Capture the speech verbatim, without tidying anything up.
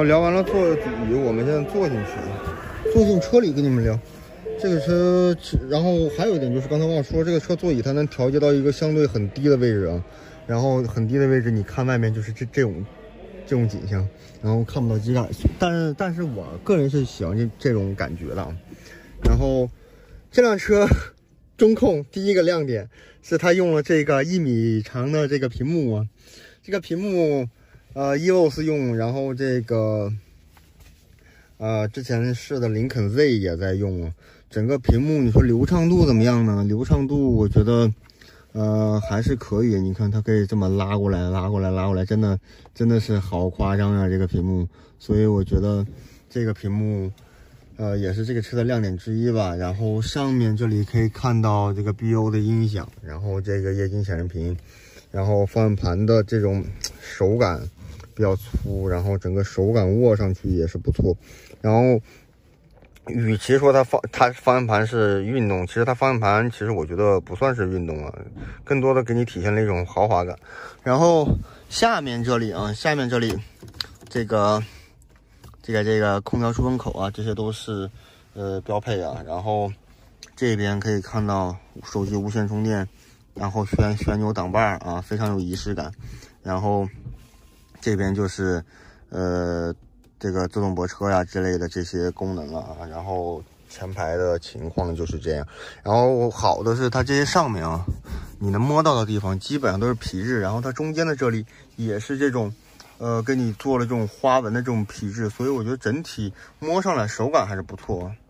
聊完了坐主语，我们现在坐进去，坐进车里跟你们聊。这个车，然后还有一点就是刚才忘了说，这个车座椅它能调节到一个相对很低的位置啊，然后很低的位置，你看外面就是这这种这种景象，然后看不到机盖。但是但是我个人是喜欢这这种感觉的啊。然后这辆车中控第一个亮点是它用了这个一米长的这个屏幕啊，这个屏幕呃 E V O S 用，然后这个呃之前试的林肯 Z 也在用啊。整个屏幕你说流畅度怎么样呢？流畅度我觉得呃还是可以，你看它可以这么拉过来拉过来拉过来，真的真的是好夸张啊这个屏幕。所以我觉得这个屏幕呃也是这个车的亮点之一吧。然后上面这里可以看到这个 B O 的音响，然后这个液晶显示屏，然后方向盘的这种手感比较粗，然后整个手感握上去也是不错。然后与其说它方它方向盘是运动，其实它方向盘其实我觉得不算是运动啊，更多的给你体现了一种豪华感。然后下面这里啊，下面这里这个这个这个空调出风口啊，这些都是呃标配啊。然后这边可以看到手机无线充电，然后旋旋钮挡把啊，非常有仪式感。然后这边就是呃。这个自动泊车呀之类的这些功能了啊，然后前排的情况就是这样。然后好的是它这些上面啊，你能摸到的地方基本上都是皮质，然后它中间的这里也是这种，呃，给你做了这种花纹的这种皮质，所以我觉得整体摸上来手感还是不错。